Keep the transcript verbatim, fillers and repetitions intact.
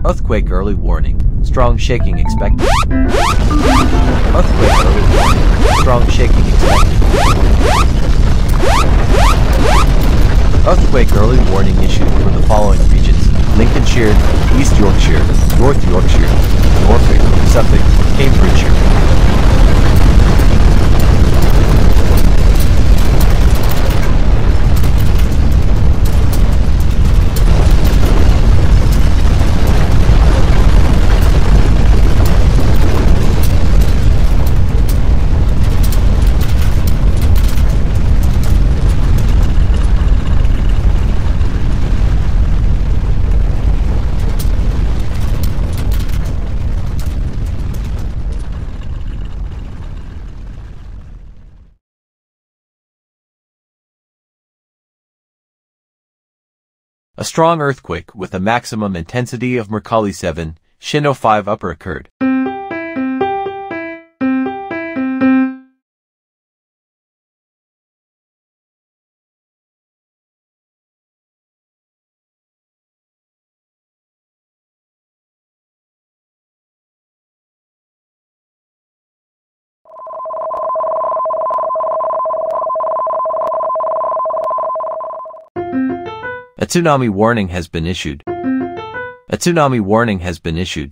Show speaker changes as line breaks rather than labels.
Earthquake early warning. Strong shaking expected. Earthquake early warning. Strong shaking expected. Earthquake early warning issued for the following regions: Lincolnshire, East Yorkshire, North Yorkshire, Norfolk, Suffolk, Cambridgeshire. A strong earthquake with a maximum intensity of Mercalli seven, Shin oh five upper occurred. A tsunami warning has been issued. A tsunami warning has been issued.